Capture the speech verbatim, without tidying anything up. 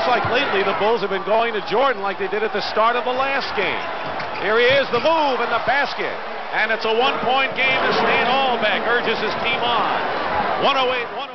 like lately the Bulls have been going to Jordan like they did at the start of the last game. Here he is, the move and the basket. And it's a one-point game as Stan Albeck urges his team on. one oh eight one